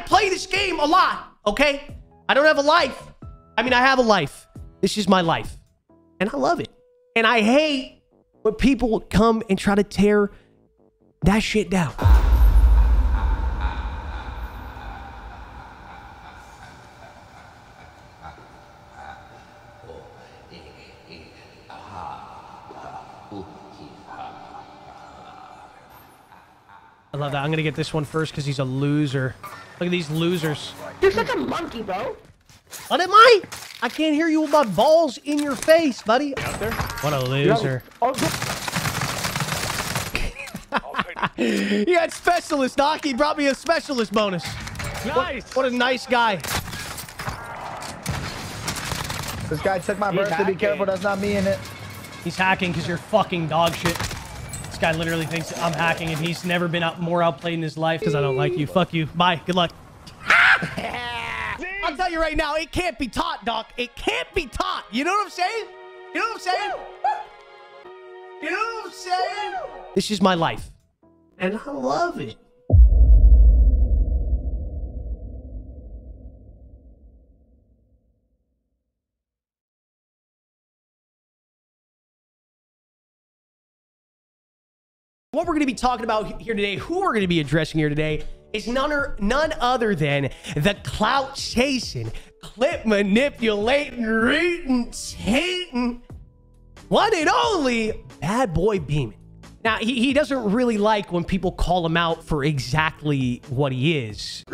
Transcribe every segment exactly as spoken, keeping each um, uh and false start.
play this game a lot, okay? I don't have a life. I mean, I have a life. This is my life. And I love it. And I hate when people come and try to tear that shit down. I love that. I'm gonna get this one first because he's a loser. Look at these losers. You're such a monkey, bro. What am I? I can't hear you with my balls in your face, buddy. Out there? What a loser. Oh, He had specialist, Doc. He brought me a specialist bonus. Nice. What, what a nice guy. This guy took my He's birthday. hacking. Be careful, that's not me in it. He's hacking because you're fucking dog shit. This guy literally thinks I'm hacking and he's never been out more outplayed in his life because I don't like you. Fuck you. Bye. Good luck. I'll tell you right now, it can't be taught, Doc. It can't be taught. You know what I'm saying? You know what I'm saying? You know what I'm saying? This is my life. And I love it. What we're going to be talking about here today, who we're going to be addressing here today, is none, or, none other than the clout chasing, clip manipulating, reading, hating, one and only Bad Boy Beeman. Now, he, he doesn't really like when people call him out for exactly what he is.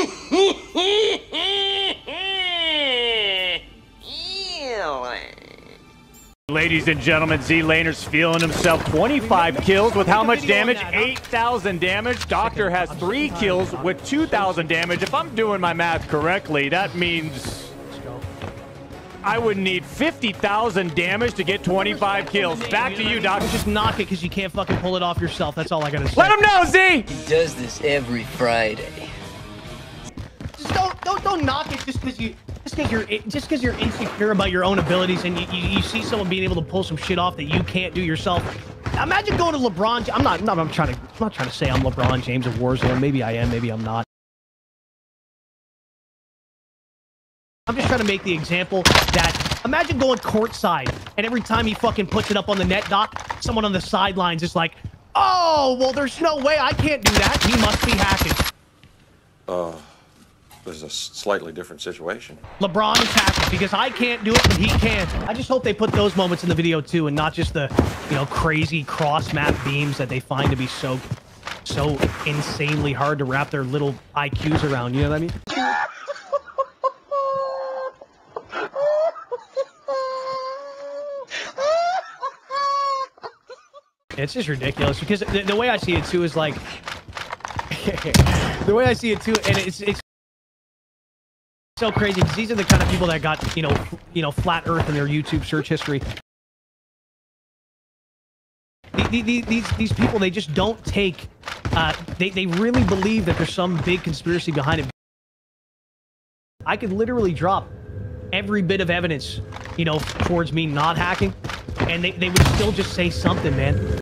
Ladies and gentlemen, Z-Laner's feeling himself. twenty-five kills with how much damage? eight thousand damage. Doctor has three kills with two thousand damage. If I'm doing my math correctly, that means I would need fifty thousand damage to get twenty-five kills. Back to you, Doc. Just knock it because you can't fucking pull it off yourself. That's all I gotta say. Let him know, Z! He does this every Friday. Just don't, don't, don't knock it just because you, just because you're, just because you're insecure about your own abilities and you, you, you see someone being able to pull some shit off that you can't do yourself. Imagine going to LeBron. I'm not, not I'm trying to, I'm not trying to say I'm LeBron James of Warzone. Maybe I am, maybe I'm not. I'm just trying to make the example that imagine going courtside and every time he fucking puts it up on the net, Doc, someone on the sidelines is like, oh, well, there's no way I can't do that. He must be hacking. Uh, this is a slightly different situation. LeBron is hacking because I can't do it, but he can. I just hope they put those moments in the video too and not just the, you know, crazy cross-map beams that they find to be so, so insanely hard to wrap their little I Qs around. You know what I mean? It's just ridiculous because the, the way I see it too is like the way I see it too, and it's it's so crazy because these are the kind of people that got you know you know flat Earth in their YouTube search history. The, the, these these people, they just don't take. Uh, they they really believe that there's some big conspiracy behind it. I could literally drop every bit of evidence, you know, towards me not hacking, and they they would still just say something, man.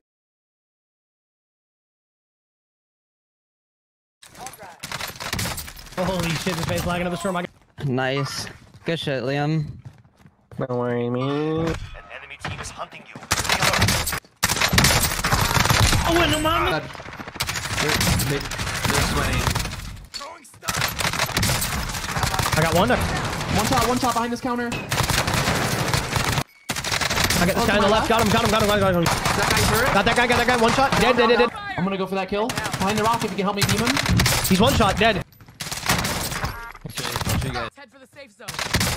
Holy shit, this man's lagging up the storm. I got Nice. Good shit, Liam. Don't worry, me. An enemy team is hunting you. oh, bueno, mama. I got one. One top, one top behind this counter. I got this guy on the left. Got him, got him, got him, got him. Got, him. That guy's hurt. got that guy, got that guy. One shot. Dead, dead, dead, dead. I'm gonna go for that kill. Behind the rock if you can help me, Demon. He's one shot, dead. Head for the safe zone.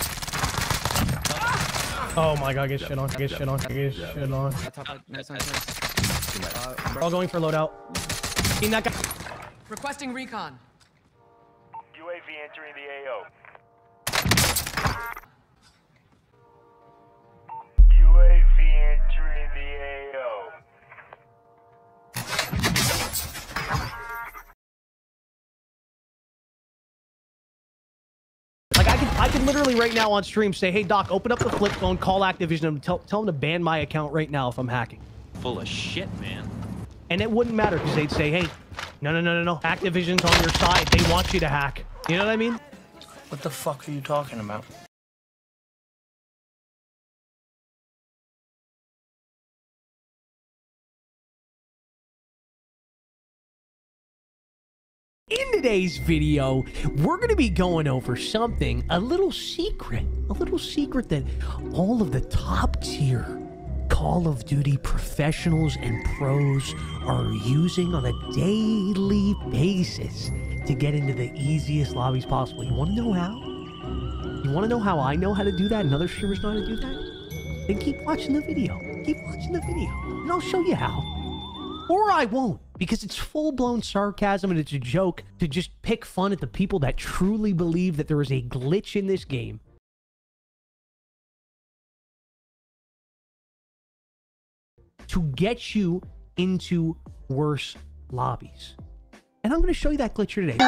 Oh my god, get shit on, get shit on, get shit on. We're all going for loadout. Seen that guy. Requesting recon. U A V entering the A O. U A V entering the A O. Like I can, I can literally right now on stream say, "Hey Doc, open up the flip phone, call Activision, and tell tell them to ban my account right now if I'm hacking." Full of shit, man. And it wouldn't matter because they'd say, "Hey, no, no, no, no, no, Activision's on your side. They want you to hack." You know what I mean? What the fuck are you talking about? In today's video, we're going to be going over something, a little secret, a little secret that all of the top tier Call of Duty professionals and pros are using on a daily basis to get into the easiest lobbies possible. You want to know how? You want to know how I know how to do that and other streamers know how to do that? Then keep watching the video. Keep watching the video, and I'll show you how. Or I won't, because it's full-blown sarcasm and it's a joke to just pick fun at the people that truly believe that there is a glitch in this game to get you into worse lobbies. And I'm going to show you that glitch here today.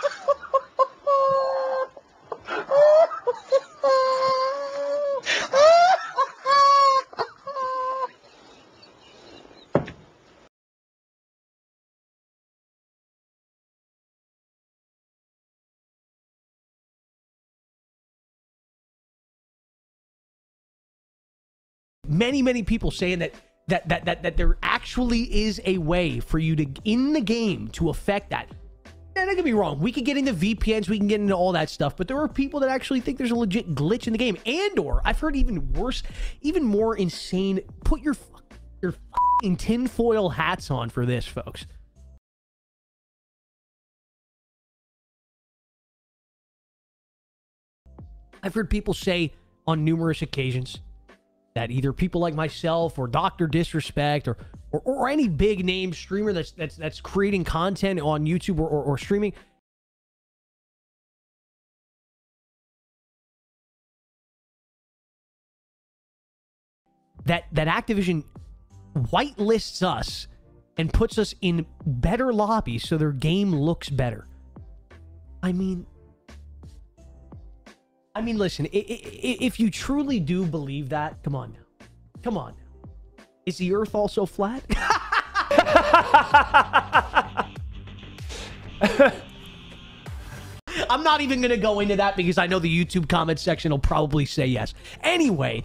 Many, many people saying that that that that that there actually is a way for you to in the game to affect that. Now, don't get me wrong, we could get into V P Ns, we can get into all that stuff, but there are people that actually think there's a legit glitch in the game. And or I've heard even worse, even more insane. Put your your fucking tinfoil hats on for this, folks. I've heard people say on numerous occasions that either people like myself or Doctor Disrespect or, or or any big name streamer that's that's that's creating content on YouTube or, or, or streaming that that Activision whitelists us and puts us in better lobbies so their game looks better. I mean, I mean, listen, if you truly do believe that, come on now. Come on now. Is the earth also flat? I'm not even going to go into that because I know the YouTube comment section will probably say yes. Anyway.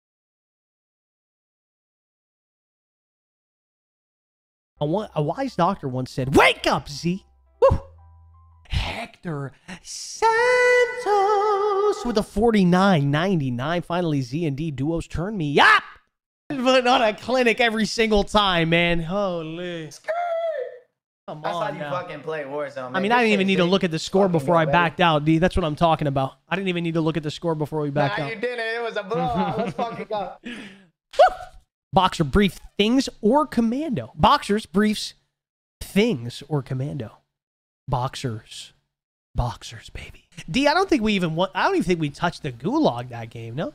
A, a wise doctor once said, "Wake up, Z." Woo! Hector Santos with a forty-nine ninety-nine. Finally, Z and D duos turn me up. But on a clinic every single time, man. Holy. Come That's on how you now. fucking play Warzone. I mean, I didn't even need to look at the score before I backed out, D. That's what I'm talking about. I didn't even need to look at the score before we backed nah, out. you didn't. It was a blowout. Let's fucking go. Woo! Boxer brief things or commando. Boxers briefs things or commando. Boxers. Boxers, baby. D, I don't think we even want, I don't even think we touched the gulag that game, no?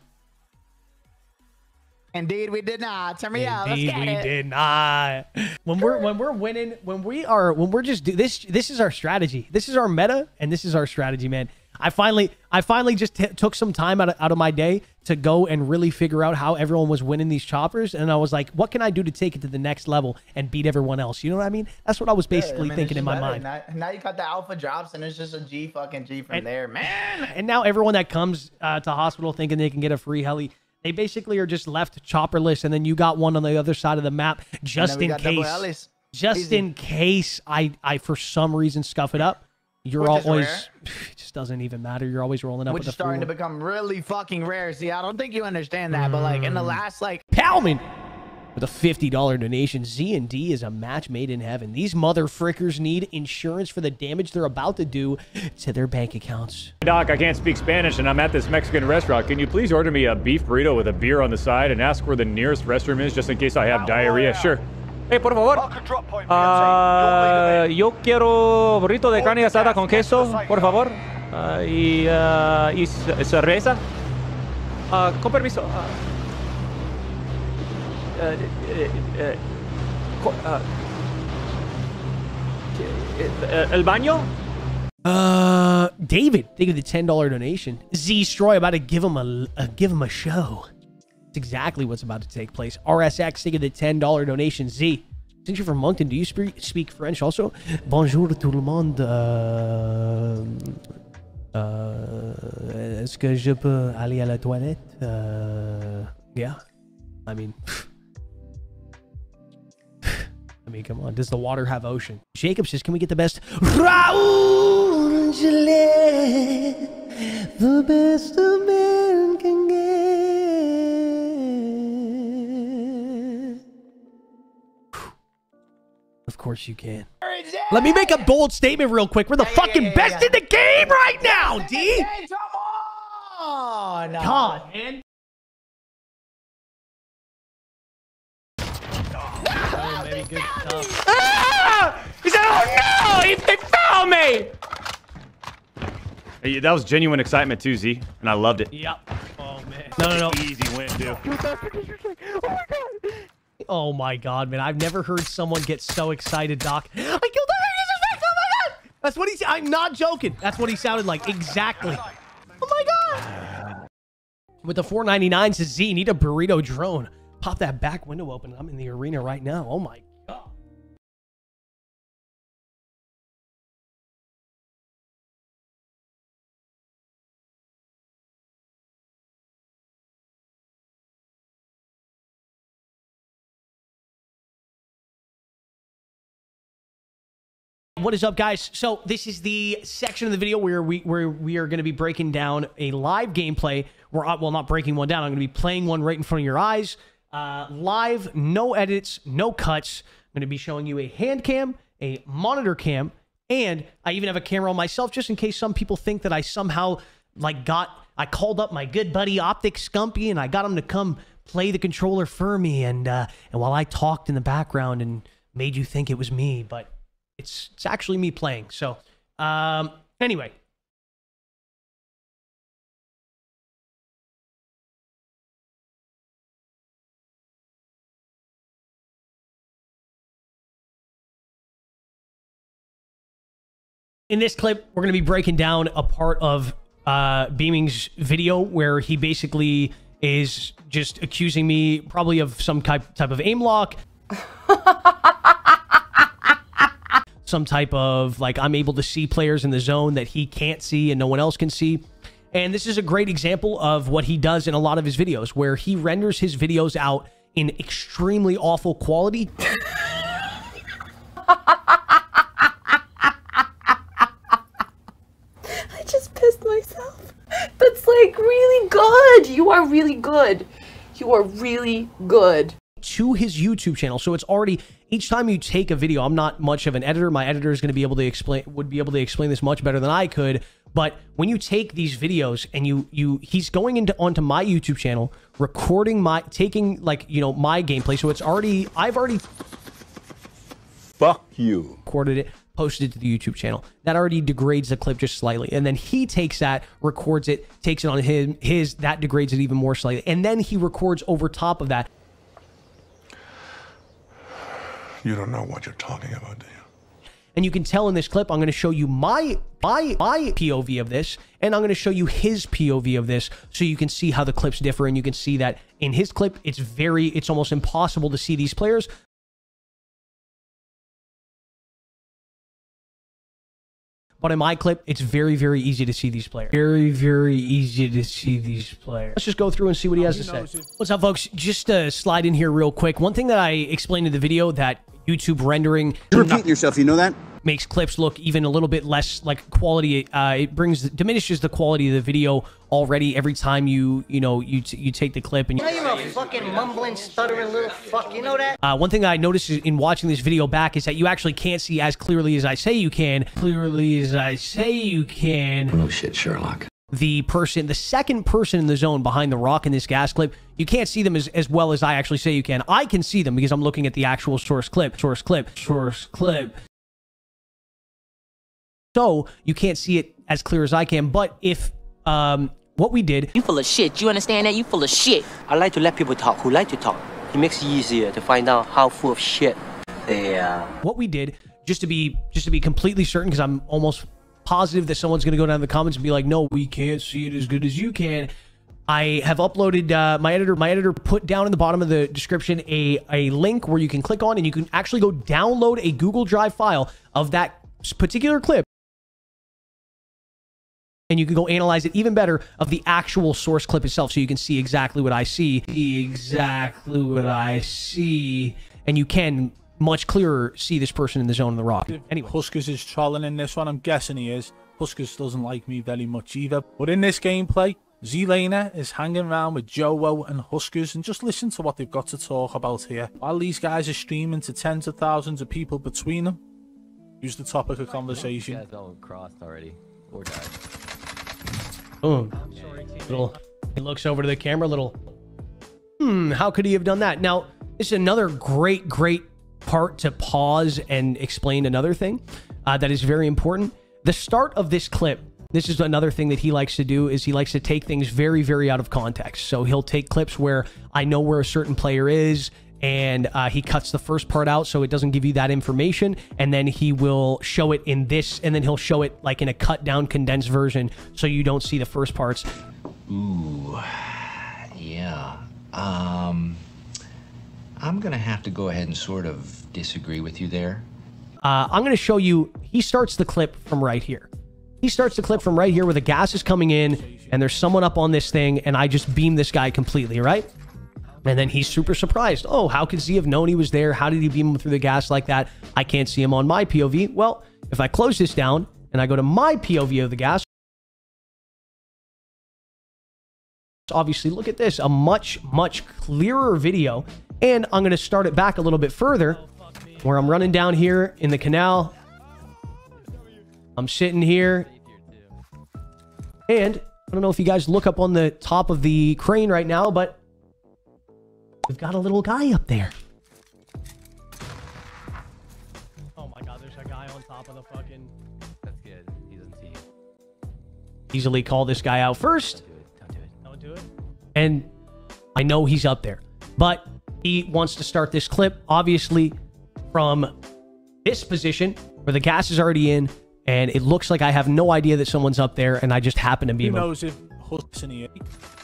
Indeed, we did not. Turn me out. Indeed, Let's get we it. did not. When we're when we're winning, when we are when we're just do this. This is our strategy. This is our meta, and this is our strategy, man. I finally, I finally just t took some time out of, out of my day to go and really figure out how everyone was winning these choppers, and I was like, what can I do to take it to the next level and beat everyone else? You know what I mean? That's what I was basically yeah, I mean, thinking in my better. mind. Now, now you got the alpha drops, and it's just a G fucking G from And- there, man. And now everyone that comes uh, to hospital thinking they can get a free heli, they basically are just left chopperless, and then you got one on the other side of the map just we in got double case. helis. Just Easy. in case I, I for some reason scuff it up. You're Which is always, rare. it just doesn't even matter. You're always rolling up Which with is a free starting to one. become really fucking rare. See, I don't think you understand that, but like in the last like Palman with a fifty dollar donation. Z and D is a match made in heaven. These mother frickers need insurance for the damage they're about to do to their bank accounts. Doc, I can't speak Spanish and I'm at this Mexican restaurant. Can you please order me a beef burrito with a beer on the side and ask where the nearest restroom is just in case I have diarrhea? Sure. Hey, por favor. Ah, yo quiero burrito de carne asada con queso, por favor. Ah, y, ah, y ce- cerveza. Ah, con permiso. Ah, eh, eh, eh, co- ah, eh, ¿El baño? Uh, David, thank you for the ten dollar donation. Z Stroy about to give him a, a give him a show. It's exactly what's about to take place. R S X, thank you for the ten dollar donation. Z, since you're from Moncton, do you speak speak French also? Bonjour tout le monde. Uh, Euh, Est-ce que je peux aller à la toilette? Uh, yeah. I mean, I mean, come on. Does the water have ocean? Jacob says, can we get the best? Raul Gillette, the best a man can get. Of course you can. Let me make a bold statement real quick. We're the Yeah, yeah, fucking yeah, yeah, best yeah. in the game right now, D. Come on! God, man. Ah! He said, oh no! He, they found me! Hey, that was genuine excitement too, Z. And I loved it. Yep. Oh, man. No, no, no. Easy win, too. Oh, my God, man. I've never heard someone get so excited, Doc. I killed the oh my God! That's what he said. I'm not joking. That's what he sounded like. Exactly. Oh, my God. With the four ninety-nine, says Z, need a burrito drone. Pop that back window open. I'm in the arena right now. Oh, my God. What is up, guys? So this is the section of the video where we where we are going to be breaking down a live gameplay. Where I, well, not breaking one down. I'm going to be playing one right in front of your eyes, uh, live, no edits, no cuts. I'm going to be showing you a hand cam, a monitor cam, and I even have a camera on myself just in case some people think that I somehow like got I called up my good buddy Optic Scumpy and I got him to come play the controller for me, and uh, and while I talked in the background and made you think it was me, but. It's, it's actually me playing. So, um, anyway. In this clip, we're going to be breaking down a part of uh, Beaming's video where he basically is just accusing me probably of some type, type of aim lock. Some type of, like, I'm able to see players in the zone that he can't see and no one else can see. And this is a great example of what he does in a lot of his videos, where he renders his videos out in extremely awful quality. I just pissed myself. That's, like, really good. You are really good. You are really good. To his YouTube channel. So it's already, each time you take a video, I'm not much of an editor. My editor is going to be able to explain, would be able to explain this much better than I could. But when you take these videos and you, you, he's going into onto my YouTube channel, recording my, taking like, you know, my gameplay. So it's already, I've already fuck you recorded it, posted it to the YouTube channel. That already degrades the clip just slightly. And then he takes that, records it, takes it on his, his, that degrades it even more slightly. And then he records over top of that. You don't know what you're talking about, do you? And you can tell in this clip, I'm going to show you my, my, my P O V of this, and I'm going to show you his P O V of this, so you can see how the clips differ, and you can see that in his clip, it's very, it's almost impossible to see these players. But in my clip, it's very, very easy to see these players. Very, very easy to see these players. Let's just go through and see what he has to say. What's up, folks? Just uh, slide in here real quick. One thing that I explained in the video that YouTube rendering... You're repeating yourself, you know that? Makes clips look even a little bit less like quality. Uh, it brings, diminishes the quality of the video already every time you, you know, you t you take the clip and you... You're a fucking mumbling, stuttering little fuck, you know that? Uh, one thing I noticed in watching this video back is that you actually can't see as clearly as I say you can. Clearly as I say you can. No shit, Sherlock. The person, the second person in the zone behind the rock in this gas clip, you can't see them as, as well as I actually say you can. I can see them because I'm looking at the actual source clip. Source clip. Source clip. So you can't see it as clear as I can. But if um, what we did... You full of shit. You understand that? You full of shit. I like to let people talk who like to talk. It makes it easier to find out how full of shit they are. What we did, just to be just to be completely certain, because I'm almost positive that someone's going to go down in the comments and be like, no, we can't see it as good as you can. I have uploaded, uh, my editor my editor put down in the bottom of the description a, a link where you can click on and you can actually go download a Google Drive file of that particular clip. and you can go analyze it even better of the actual source clip itself, so you can see exactly what I see, exactly what I see, and you can much clearer see this person in the zone of the rock. Anyway, Huskers is trolling in this one. I'm guessing he is. Huskers doesn't like me very much either. But in this gameplay, Z-Laner is hanging around with Joe and Huskers, and just listen to what they've got to talk about here. While these guys are streaming to tens of thousands of people between them, who's the topic of conversation? You guys all crossed already, or died. Boom. Little, he looks over to the camera, little, hmm, how could he have done that? Now, this is another great, great part to pause and explain another thing uh, that is very important. The start of this clip, this is another thing that he likes to do, is he likes to take things very, very out of context. So he'll take clips where I know where a certain player is, and uh, he cuts the first part out so it doesn't give you that information, and then he will show it in this, and then he'll show it like in a cut down condensed version so you don't see the first parts. Ooh, yeah. Um, I'm gonna have to go ahead and sort of disagree with you there. Uh, I'm gonna show you, he starts the clip from right here. He starts the clip from right here where the gas is coming in and there's someone up on this thing, and I just beam this guy completely, right? And then he's super surprised. Oh, how could Z have known he was there? How did he beam him through the gas like that? I can't see him on my P O V. Well, if I close this down and I go to my P O V of the gas, obviously, look at this, a much, much clearer video. And I'm going to start it back a little bit further where I'm running down here in the canal. I'm sitting here. And I don't know if you guys look up on the top of the crane right now, but we've got a little guy up there. Oh my god, there's a guy on top of the fucking... That's good. He doesn't see you. Easily call this guy out first. Don't do it. Don't do it. Don't do it. And I know he's up there. But he wants to start this clip, obviously, from this position where the gas is already in, and it looks like I have no idea that someone's up there, and I just happen to be... Who knows if Huskers in here?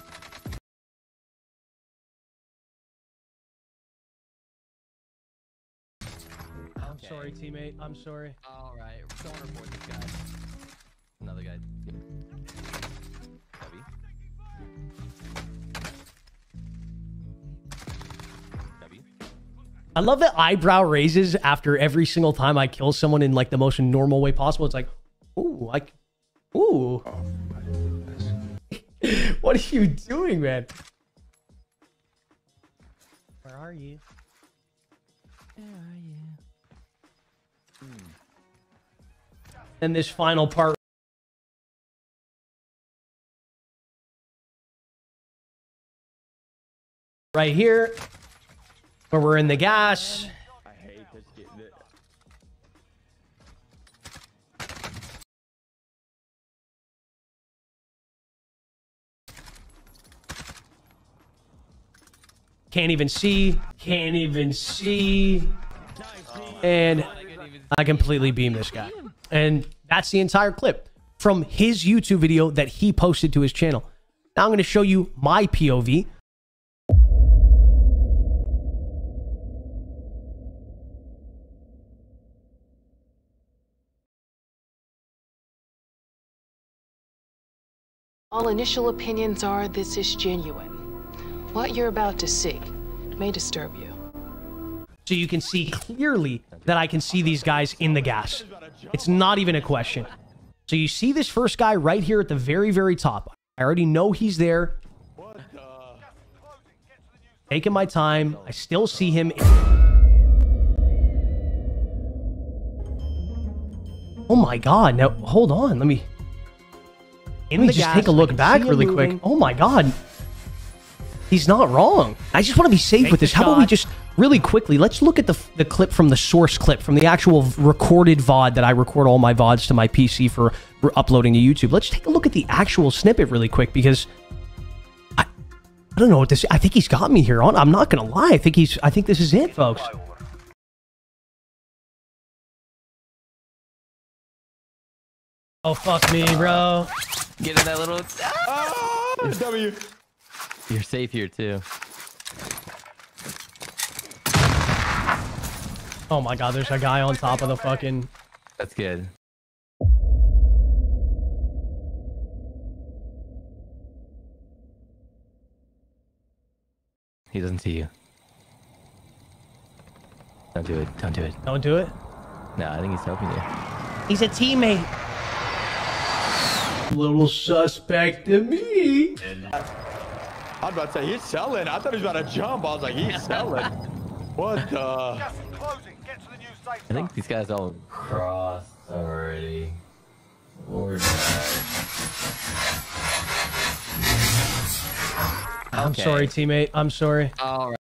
I'm sorry, teammate. I'm sorry. All right, don't report this guy. Another guy. Cubby. Cubby. I love that eyebrow raises after every single time I kill someone in like the most normal way possible. It's like, ooh, like, ooh. What are you doing, man? Where are you? Where are you? And this final part. Right here. Where we're in the gas. I hate this getting it. Can't even see. Can't even see. And I completely beam this guy. And that's the entire clip from his YouTube video that he posted to his channel. Now I'm going to show you my P O V. All initial opinions are this is genuine. What you're about to see may disturb you. So you can see clearly that I can see these guys in the gas. It's not even a question. So you see this first guy right here at the very, very top. I already know he's there. Taking my time. I still see him. Oh my god. Now, hold on. Let me... Let me just take a look back really quick. Oh my god. He's not wrong. I just want to be safe with this. How about we just, really quickly, let's look at the, the clip from the source clip, from the actual recorded V O D that I record all my V O Ds to my P C for, for uploading to YouTube. Let's take a look at the actual snippet really quick, because I, I don't know what this, I think he's got me here on. I'm not going to lie. I think he's, I think this is it, folks. Oh, fuck me, bro. Get in that little... Ah! W. You're safe here, too. Oh my god, there's a guy on top of the fucking... That's good. He doesn't see you. Don't do it. Don't do it. Don't do it? No, I think he's helping you. He's a teammate. Little suspect to me. I was about to say, he's selling. I thought he was about to jump. I was like, he's selling. What the? I think these guys all crossed already. Or I'm Okay. sorry, teammate. I'm sorry. All right.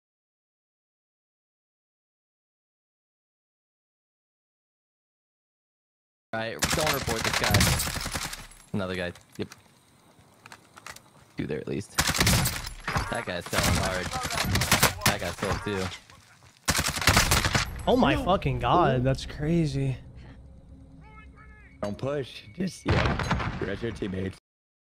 All right, don't report this guy. Another guy. Yep. Two there at least. That guy's selling hard. That guy's sold too. Oh my fucking god, that's crazy. Don't push. Just, yeah. You're your teammates.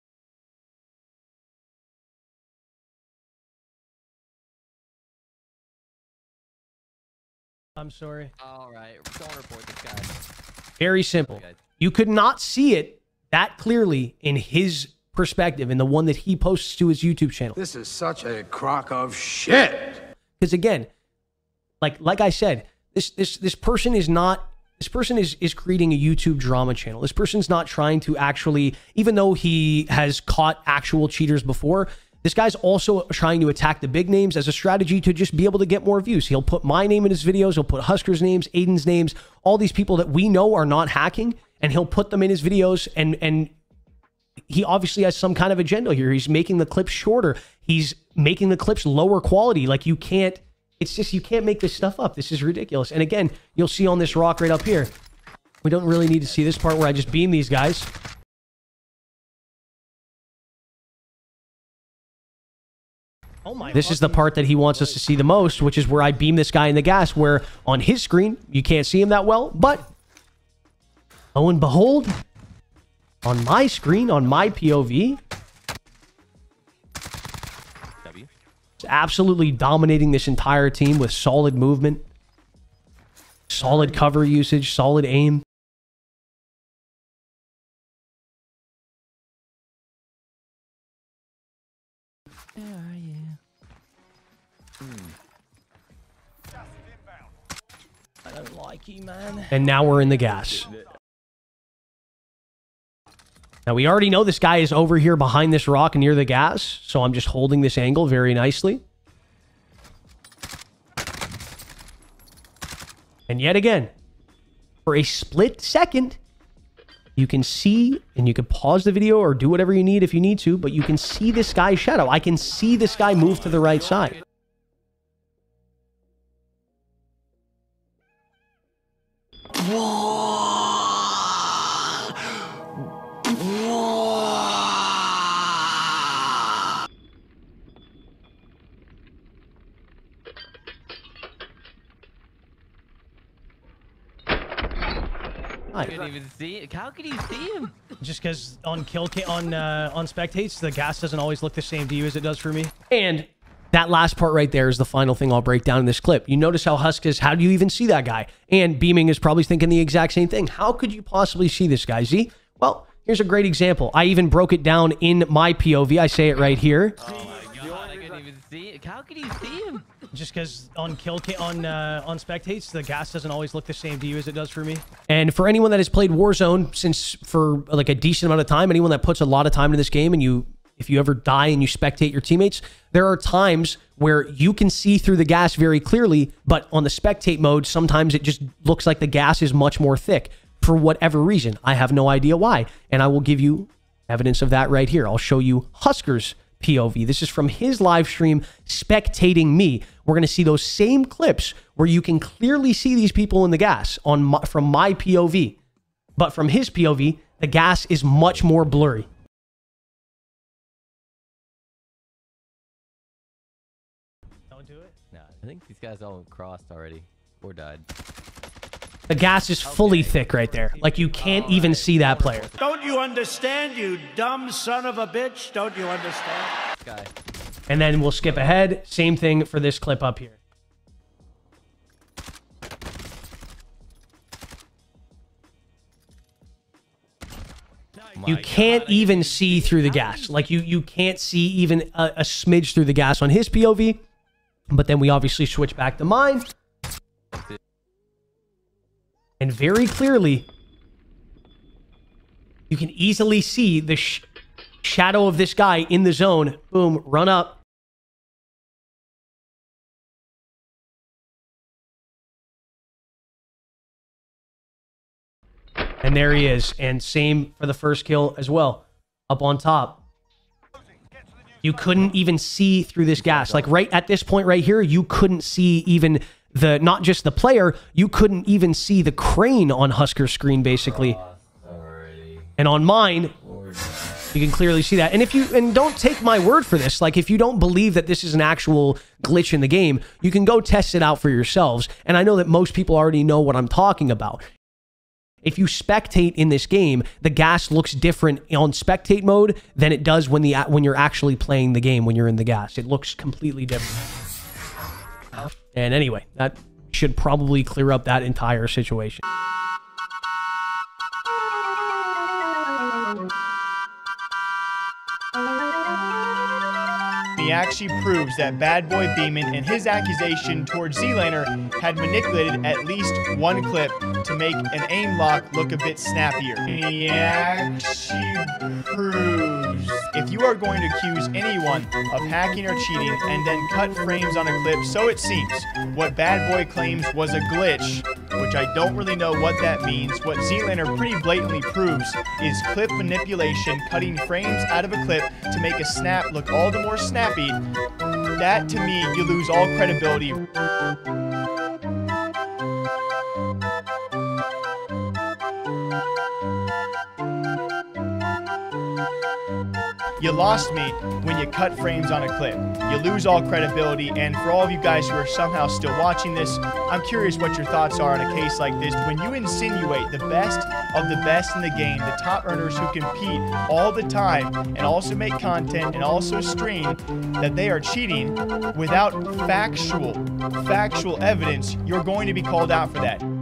I'm sorry. All right, don't report this guy. Very simple. You could not see it that clearly in his perspective, in the one that he posts to his YouTube channel. This is such a crock of shit. Because again, like like I said, this this this person is not this person is is creating a YouTube drama channel. This person's not trying to actually, even though he has caught actual cheaters before, this guy's also trying to attack the big names as a strategy to just be able to get more views. He'll put my name in his videos, he'll put Husker's names, Aiden's names, all these people that we know are not hacking, and he'll put them in his videos, and and he obviously has some kind of agenda here. He's making the clips shorter. He's making the clips lower quality. Like, you can't, it's just, you can't make this stuff up. This is ridiculous. And again, you'll see on this rock right up here, we don't really need to see this part where I just beam these guys. Oh my! This is the part that he wants us to see the most, which is where I beam this guy in the gas, where on his screen, you can't see him that well, but lo and behold, on my screen, on my P O V, W. it's absolutely dominating this entire team with solid movement, solid cover usage, solid aim. I don't like you, man. And now we're in the gas. Now, we already know this guy is over here behind this rock near the gas, so I'm just holding this angle very nicely. And yet again, for a split second, you can see, and you can pause the video or do whatever you need if you need to, but you can see this guy's shadow. I can see this guy move to the right side. I couldn't even see it. How could you see him? Just because on kill ca on uh, on spectates, the gas doesn't always look the same to you as it does for me. And that last part right there is the final thing I'll break down in this clip. You notice how Husk is, how do you even see that guy? And Beaming is probably thinking the exact same thing. How could you possibly see this guy, Z? Well, here's a great example. I even broke it down in my P O V. I say it right here. Oh my god, I couldn't even see it. How could you see him? Just because on kill ca on uh, on spectates, the gas doesn't always look the same to you as it does for me. And for anyone that has played Warzone since for like a decent amount of time, anyone that puts a lot of time into this game, and you, if you ever die and you spectate your teammates, there are times where you can see through the gas very clearly, but on the spectate mode, sometimes it just looks like the gas is much more thick for whatever reason. I have no idea why, and I will give you evidence of that right here. I'll show you Husker's P O V. This is from his live stream spectating me. We're going to see those same clips where you can clearly see these people in the gas on my, from my P O V. But from his P O V, the gas is much more blurry. Don't do it? No, I think these guys all crossed already or died. The gas is fully thick right there. Like, you can't even see that player. Don't you understand, you dumb son of a bitch? Don't you understand? Guy. And then we'll skip ahead. Same thing for this clip up here. you can't even see through the gas. Like, you you can't see even a, a smidge through the gas on his P O V. But then we obviously switch back to mine. And very clearly, you can easily see the sh shadow of this guy in the zone. Boom, run up. And there he is. And same for the first kill as well. Up on top. You couldn't even see through this gas. Like right at this point right here, you couldn't see even the, not just the player, you couldn't even see the crane on Husker's screen, basically. And on mine, you can clearly see that. And if you, and don't take my word for this, like if you don't believe that this is an actual glitch in the game, you can go test it out for yourselves. And I know that most people already know what I'm talking about. If you spectate in this game, the gas looks different on spectate mode than it does when the when you're actually playing the game when you're in the gas. It looks completely different. And anyway, that should probably clear up that entire situation. He actually proves that Bad Boy Beeman and his accusation towards Z-Laner had manipulated at least one clip to make an aim lock look a bit snappier. He actually proves if you are going to accuse anyone of hacking or cheating and then cut frames on a clip, so it seems, what Bad Boy claims was a glitch, which I don't really know what that means. What Z-Laner pretty blatantly proves is clip manipulation, cutting frames out of a clip to make a snap look all the more snappy. That, to me, you lose all credibility. You lost me when you cut frames on a clip. You lose all credibility, and for all of you guys who are somehow still watching this, I'm curious what your thoughts are in a case like this. When you insinuate the best of the best in the game, the top earners who compete all the time and also make content and also stream, that they are cheating without factual, factual evidence, you're going to be called out for that.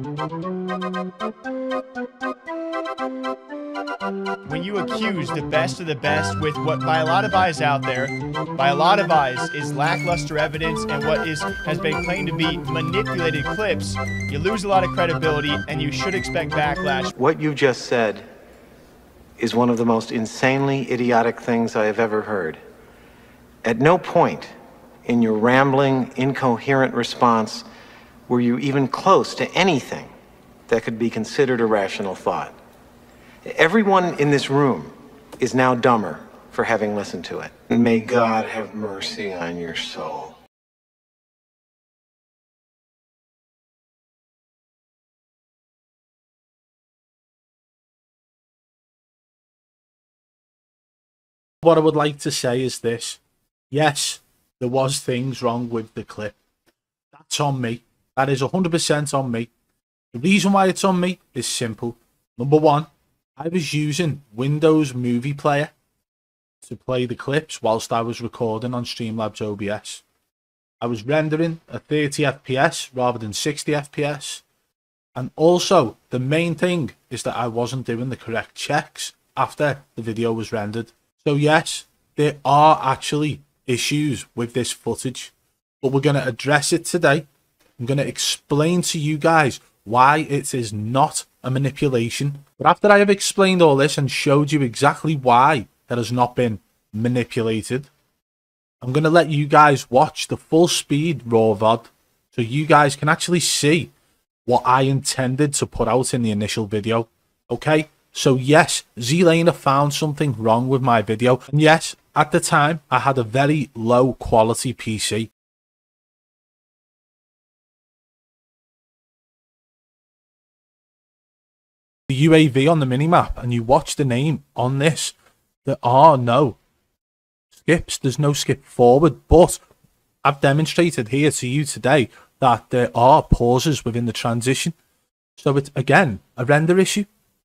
When you accuse the best of the best with what by a lot of eyes out there, by a lot of eyes, is lackluster evidence and what is has been claimed to be manipulated clips, you lose a lot of credibility and you should expect backlash. What you just said is one of the most insanely idiotic things I have ever heard. At no point in your rambling, incoherent response were you even close to anything that could be considered a rational thought. Everyone in this room is now dumber for having listened to it. May God have mercy on your soul. What I would like to say is this. Yes, there was things wrong with the clip. That's on me. That is one hundred percent on me. The reason why it's on me is simple. Number one, I was using Windows Movie Player to play the clips whilst I was recording on Streamlabs O B S. I was rendering at thirty F P S rather than sixty F P S. And also, the main thing is that I wasn't doing the correct checks after the video was rendered. So yes, there are actually issues with this footage, but we're going to address it today. I'm going to explain to you guys why it is not a manipulation. But after I have explained all this and showed you exactly why it has not been manipulated, I'm going to let you guys watch the full speed raw V O D so you guys can actually see what I intended to put out in the initial video. Okay, so yes, Z-Laner found something wrong with my video, and yes, at the time I had a very low quality P C. The U A V on the minimap, and you watch the name on this, there are no skips, there's no skip forward, but I've demonstrated here to you today that there are pauses within the transition. So it's again a render issue.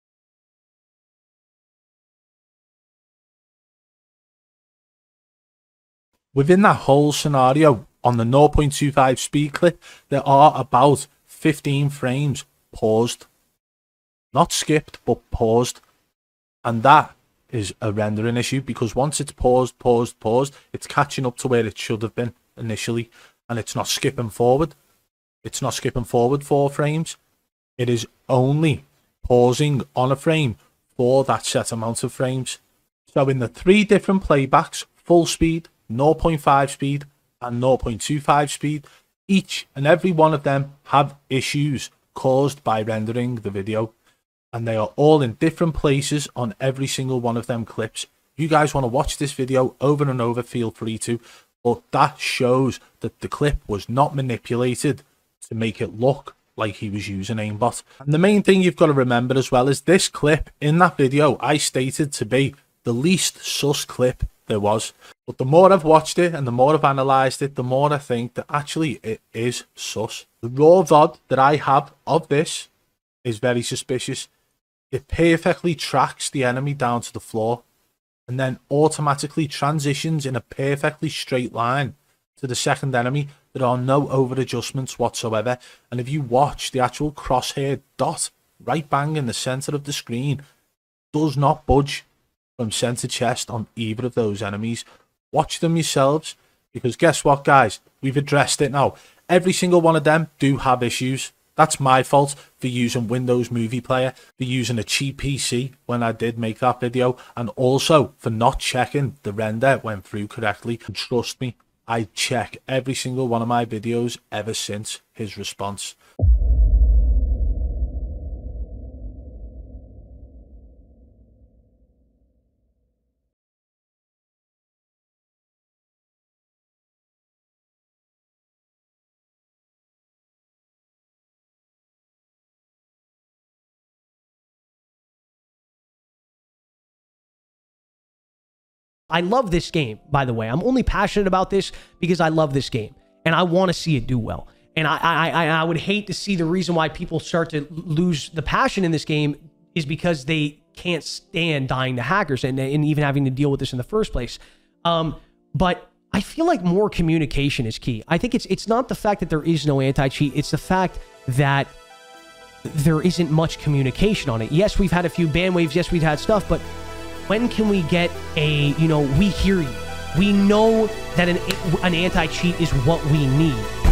Within that whole scenario on the zero point two five speed clip, there are about fifteen frames paused. Not skipped, but paused. And that is a rendering issue, because once it's paused, paused, paused, it's catching up to where it should have been initially, and it's not skipping forward. It's not skipping forward four frames. It is only pausing on a frame for that set amount of frames. So in the three different playbacks, full speed, zero point five speed, and zero point two five speed, each and every one of them have issues caused by rendering the video. And they are all in different places on every single one of them clips. You guys want to watch this video over and over, feel free to. But that shows that the clip was not manipulated to make it look like he was using aimbot. And the main thing you've got to remember as well is this clip in that video I stated to be the least sus clip there was. But the more I've watched it and the more I've analysed it, the more I think that actually it is sus. The raw V O D that I have of this is very suspicious. It perfectly tracks the enemy down to the floor and then automatically transitions in a perfectly straight line to the second enemy. There are no over adjustments whatsoever, and if you watch, the actual crosshair dot right bang in the center of the screen does not budge from center chest on either of those enemies. Watch them yourselves, because guess what, guys, we've addressed it now. Every single one of them do have issues. That's my fault for using Windows Movie Player, for using a cheap P C when I did make that video, and also for not checking the render went through correctly. And trust me, I check every single one of my videos ever since his response. I love this game, by the way. I'm only passionate about this because I love this game and I want to see it do well. And I, I, I would hate to see the reason why people start to lose the passion in this game is because they can't stand dying to hackers and, and even having to deal with this in the first place. Um, but I feel like more communication is key. I think it's it's not the fact that there is no anti-cheat. It's the fact that there isn't much communication on it. Yes, we've had a few ban waves. Yes, we've had stuff, but when can we get a, you know, we hear you. We know that an, an anti-cheat is what we need.